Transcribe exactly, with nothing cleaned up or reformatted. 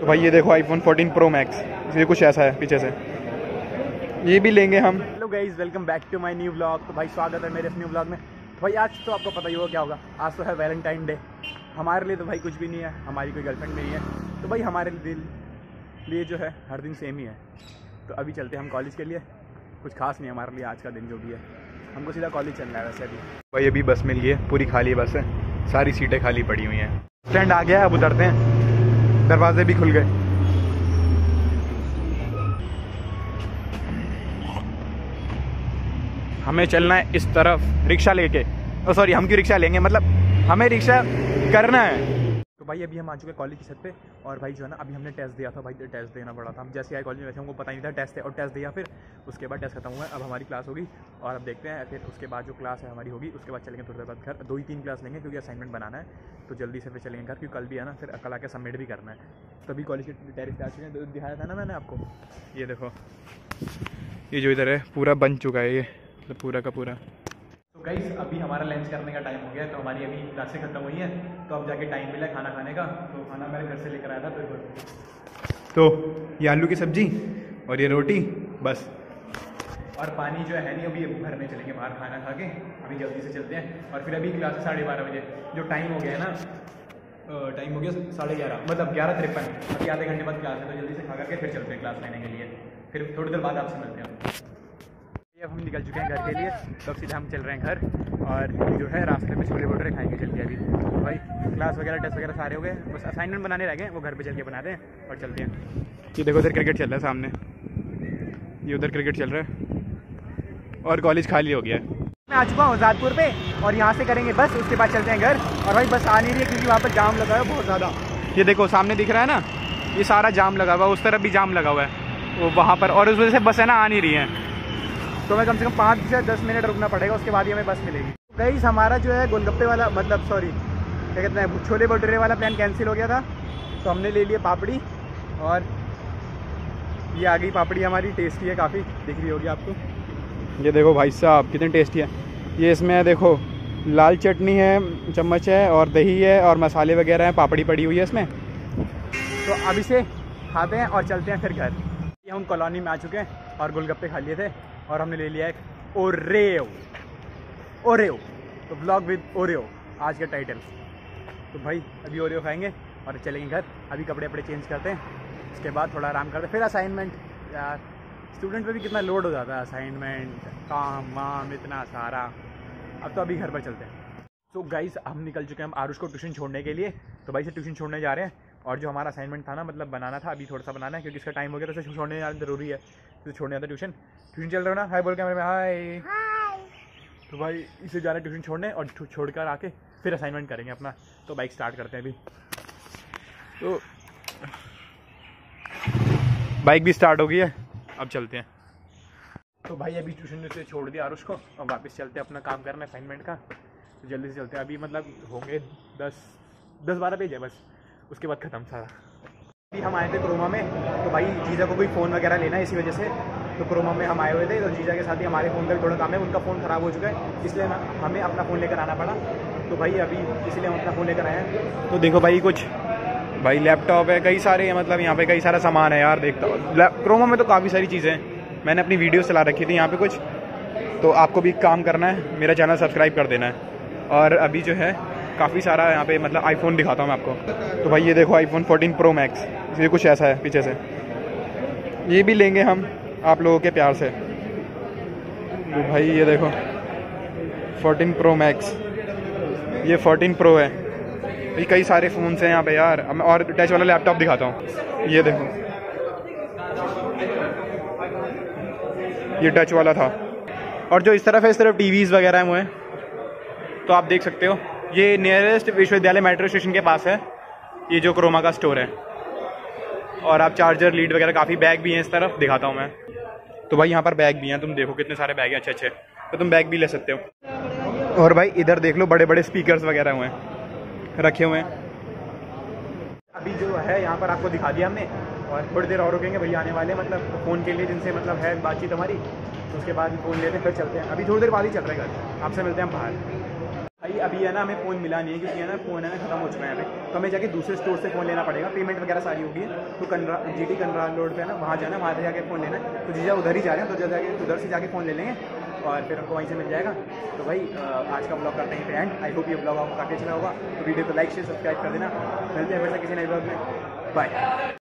तो भाई ये देखो आईफोन फोर्टीन प्रो मैक्स, ये कुछ ऐसा है पीछे से, ये भी लेंगे हम। Hello guys, welcome back to my new vlog. तो भाई स्वागत है मेरे इस न्यू व्लॉग में। तो भाई आज तो आपको पता ही होगा क्या होगा, आज तो है वैलेंटाइन डे। हमारे लिए तो भाई कुछ भी नहीं है, हमारी कोई गर्लफ्रेंड नहीं है, तो भाई हमारे दिल लिए जो है हर दिन सेम ही है। तो अभी चलते हैं हम कॉलेज के लिए, कुछ खास नहीं है हमारे लिए आज का दिन जो भी है, हमको सीधा कॉलेज चलना है। वैसे अभी भाई अभी बस मिल गई है, पूरी खाली बस है, सारी सीटें खाली पड़ी हुई हैं। स्टैंड आ गया है, अब उतरते हैं, दरवाजे भी खुल गए। हमें चलना है इस तरफ रिक्शा लेके, ओ सॉरी हम क्यों रिक्शा लेंगे, मतलब हमें रिक्शा करना है। तो भाई अभी हम आ चुके हैं कॉलेज की छत पे, और भाई जो है ना अभी हमने टेस्ट दिया था, भाई टेस्ट देना पड़ा था। हम जैसे आए कॉलेज में वैसे हमको पता नहीं था टेस्ट है, और टेस्ट दिया, फिर उसके बाद टेस्ट खत्म हुआ है, अब हमारी क्लास होगी और अब देखते हैं, फिर उसके बाद जो क्लास है हमारी होगी उसके बाद चलेंगे थोड़ी देर बाद घर। दो ही तीन क्लास लेंगे क्योंकि असाइनमेंट बनाना है, तो जल्दी से फिर चलेंगे घर, क्योंकि कल भी है ना, फिर कल आके सबमिट भी करना है। तभी कॉलेज के टेरिस पे आ चुके हैं, दिखाया था ना मैंने आपको, ये देखो ये जो इधर है पूरा बन चुका है, ये मतलब पूरा का पूरा। तो गाइस अभी हमारा लंच करने का टाइम हो गया है, तो हमारी अभी क्लासें खत्म हुई हैं, तो अब जाके टाइम मिला खाना खाने का। तो खाना मेरे घर से लेकर आया था, तो तो ये आलू की सब्जी और ये रोटी बस, और पानी जो है नहीं, अभी भरने चलेंगे बाहर खाना खा के। अभी जल्दी से चलते हैं, और फिर अभी क्लास साढ़े बारह बजे जो टाइम हो गया है ना, टाइम हो गया साढ़े ग्यारह, मतलब ग्यारह तिरपन, अभी आधे घंटे बाद क्लास है, तो जल्दी से खा करके फिर चलते हैं क्लास लेने के लिए। फिर थोड़ी देर बाद आपसे मिलते हैं। अब हम निकल चुके हैं घर के लिए, तो अब सीधा हम चल रहे हैं घर, और जो है रास्ते में छोले भटूरे खाएंगे चल के। अभी तो भाई क्लास वगैरह टेस्ट वगैरह सारे हो गए, बस असाइनमेंट बनाने रह गए, वो घर पे चल के बनाते हैं और चलते हैं। ये देखो उधर क्रिकेट चल रहा है सामने, ये उधर क्रिकेट चल रहा है, और कॉलेज खाली हो गया है। मैं आ चुका हूँ आज़ादपुर पे, और यहाँ से करेंगे बस, उसके बाद चलते हैं घर। और भाई बस आ नहीं रही है क्योंकि वहाँ पर जाम लगा है बहुत ज़्यादा। ये देखो सामने दिख रहा है ना, ये सारा जाम लगा हुआ है, उस तरफ भी जाम लगा हुआ है वो वहाँ पर, और उस वजह से बस है ना आ नहीं रही है, तो हमें कम से कम पाँच से दस मिनट रुकना पड़ेगा, उसके बाद ही हमें बस मिलेगी। गाइस हमारा जो है गोलगप्पे वाला, मतलब सॉरी क्या कहते हैं, छोले भटूरे वाला प्लान कैंसिल हो गया था, तो हमने ले लिया पापड़ी, और ये आ गई पापड़ी हमारी, टेस्टी है काफ़ी, दिख रही होगी आपको। ये देखो भाई साहब कितनी टेस्टी है ये, इसमें देखो लाल चटनी है, चम्मच है, और दही है, और मसाले वगैरह हैं, पापड़ी पड़ी हुई है इसमें। तो अब इसे खाते हैं और चलते हैं फिर घर। ये हम कॉलोनी में आ चुके हैं और गोलगप्पे खा लिए थे, और हमने ले लिया एक ओरेओ ओरेओ तो ब्लॉग विद ओरेओ आज का टाइटल। तो भाई अभी ओरेओ खाएंगे और चलेंगे घर। अभी कपड़े वपड़े चेंज करते हैं, उसके बाद थोड़ा आराम करते हैं, फिर असाइनमेंट। यार स्टूडेंट पे भी कितना लोड हो जाता है, असाइनमेंट काम वाम इतना सारा। अब तो अभी घर पर चलते हैं। तो गाइस हम निकल चुके हैं हम आरुष को ट्यूशन छोड़ने के लिए, तो भाई से ट्यूशन छोड़ने जा रहे हैं। और जो हमारा असाइनमेंट था ना, मतलब बनाना था, अभी थोड़ा सा बनाना है क्योंकि इसका टाइम हो गया, तो इसे छोड़ने जाना जरूरी है, तो छोड़ने जाता ट्यूशन। ट्यूशन चल रहा है ना, हाय बोल कैमरे में, हाय। तो भाई इसे जाना है ट्यूशन छोड़ने, और छोड़ कर आके फिर असाइनमेंट करेंगे अपना। तो बाइक स्टार्ट करते हैं अभी, तो बाइक भी स्टार्ट हो गई है, अब चलते हैं। तो भाई अभी ट्यूशन से छोड़ दिया आरुष को, और वापस चलते हैं अपना काम करना असाइनमेंट का, तो जल्दी से चलते हैं। अभी मतलब होंगे दस दस बारह पेज है बस, उसके बाद ख़त्म सारा। अभी हम आए थे क्रोमा में, तो भाई जीजा को कोई फ़ोन वगैरह लेना है, इसी वजह से तो क्रोमा में हम आए हुए थे। तो जीजा के साथ ही हमारे फ़ोन का भी थोड़ा काम है, उनका फ़ोन ख़राब हो चुका है, इसलिए ना हमें अपना फ़ोन लेकर आना पड़ा। तो भाई अभी इसलिए हम अपना फ़ोन लेकर आए हैं। तो देखो भाई कुछ भाई लैपटॉप है, कई सारे, मतलब यहाँ पे कई सारा सामान है यार, देखता हूँ क्रोमा में तो काफ़ी सारी चीज़ें हैं। मैंने अपनी वीडियो चला रखी थी यहाँ पे कुछ, तो आपको भी काम करना है, मेरा चैनल सब्सक्राइब कर देना है। और अभी जो है काफ़ी सारा यहाँ पे, मतलब आईफोन दिखाता हूँ मैं आपको। तो भाई ये देखो आईफोन फोर्टीन प्रो मैक्स, ये कुछ ऐसा है पीछे से, ये भी लेंगे हम आप लोगों के प्यार से। तो भाई ये देखो फोर्टीन प्रो मैक्स, ये फोर्टीन प्रो है, ये कई सारे फ़ोन्स हैं यहाँ पे यार। और टच वाला लैपटॉप दिखाता हूँ, ये देखो ये टच वाला था। और जो इस तरफ है, इस तरफ टीवीज़ वगैरह हैं वो हैं, तो आप देख सकते हो। ये नियरेस्ट विश्वविद्यालय मेट्रो स्टेशन के पास है, ये जो क्रोमा का स्टोर है। और आप चार्जर, लीड वगैरह, काफ़ी बैग भी हैं इस तरफ, दिखाता हूँ मैं। तो भाई यहाँ पर बैग भी हैं, तुम देखो कितने सारे बैग हैं अच्छे अच्छे, तो तुम बैग भी ले सकते हो। और भाई इधर देख लो, बड़े बड़े स्पीकर्स वगैरह हुए हैं, रखे हुए हैं। अभी जो है यहाँ पर आपको दिखा दिया हमने, और थोड़ी देर और रुकेंगे, भैया आने वाले, मतलब फ़ोन के लिए, जिनसे मतलब है बातचीत हमारी, तो उसके बाद फ़ोन लेते फिर चलते हैं। अभी थोड़ी देर बाद ही चल रहे हैं घर, आपसे मिलते हैं बाहर। भाई अभी है ना हमें फ़ोन मिला नहीं है क्योंकि है ना फ़ोन है ना खत्म हो चुका है यहाँ पे, तो हमें जाके दूसरे स्टोर से फ़ोन लेना पड़ेगा। पेमेंट वगैरह सारी होगी तो Canara G T Canara road पे है ना, वहाँ जाना, वहाँ से जाके फ़ोन लेना है। तो जीजा उधर ही जा रहे हैं, तो उधर जाके उधर से जाके फ़ोन ले लेंगे और फिर हमको वहीं से मिल जाएगा। तो भाई आज का ब्लॉग करते हैं पे एंड। आई होप ये ब्लॉग आपको काफ़ी अच्छा होगा, तो वीडियो को लाइक शेयर सब्सक्राइब कर देना। मिलते हैं फिर से किसी नए ब्लॉग में, बाय।